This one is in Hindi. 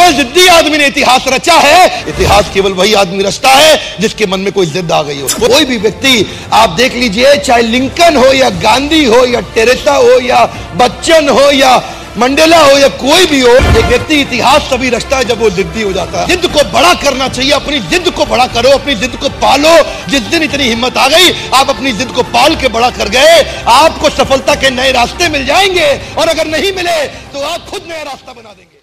जिद्दी आदमी ने इतिहास रचा है। इतिहास केवल वही आदमी रचता है जिसके मन में कोई जिद आ गई हो। कोई भी व्यक्ति आप देख लीजिए, चाहे लिंकन हो या गांधी हो या टेरेसा हो या बच्चन हो या मंडेला हो या कोई भी हो, एक व्यक्ति इतिहास तभी रचता है जब वो जिद्दी हो जाता है। जिद को बड़ा करना चाहिए, अपनी जिद को बड़ा करो, अपनी जिद को पालो। जिस दिन इतनी हिम्मत आ गई, आप अपनी जिद को पाल के बड़ा कर गए, आपको सफलता के नए रास्ते मिल जाएंगे, और अगर नहीं मिले तो आप खुद नया रास्ता बना देंगे।